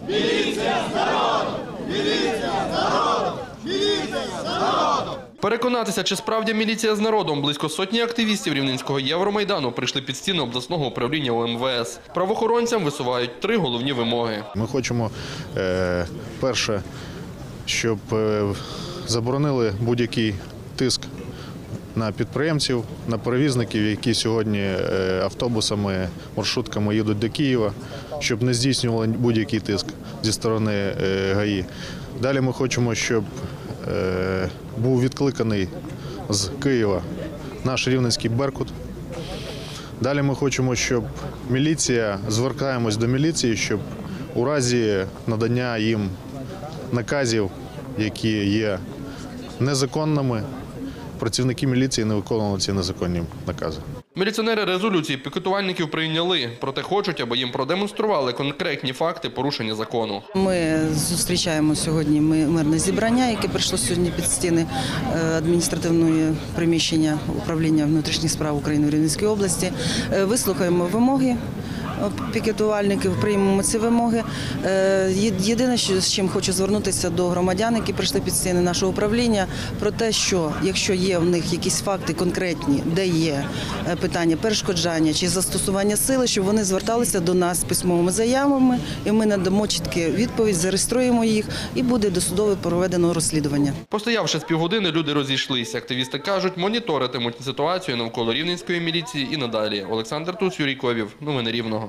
Міліція з народом! Міліція з народом! Міліція з народом! Переконатися, чи справді міліція з народом, близько сотні активістів Рівненського Євромайдану прийшли під стіни обласного управління УМВС. Правоохоронцям висувають 3 головні вимоги. Ми хочемо, перше, щоб заборонили будь-який тиск на підприємців, на перевізників, які сьогодні автобусами, маршрутками їдуть до Києва, щоб не здійснювали будь-який тиск зі сторони ГАІ. Далі ми хочемо, щоб був відкликаний з Києва наш рівненський «Беркут». Далі ми хочемо, щоб міліція, звертаємось до міліції, щоб у разі надання їм наказів, які є незаконними, працівники міліції не виконували ці незаконні накази. Міліціонери резолюції пікетувальників прийняли, проте хочуть, аби їм продемонстрували конкретні факти порушення закону. Ми зустрічаємо сьогодні мирне зібрання, яке прийшло сьогодні під стіни адміністративного приміщення Управління внутрішніх справ України в Рівненській області. Вислухаємо вимоги пікетувальників, приймемо ці вимоги. Єдине, з чим хочу звернутися до громадян, які прийшли під стіни нашого управління, про те, що якщо є в них якісь факти конкретні, де є питання перешкоджання чи застосування сили, щоб вони зверталися до нас з письмовими заявами, і ми надамо чітку відповідь, зареєструємо їх і буде досудове проведено розслідування. Постоявши з півгодини, люди розійшлися. Активісти кажуть, моніторитимуть ситуацію навколо Рівненської міліції і надалі. Олександр Туц, Юрій Ковів. Новини Рівного.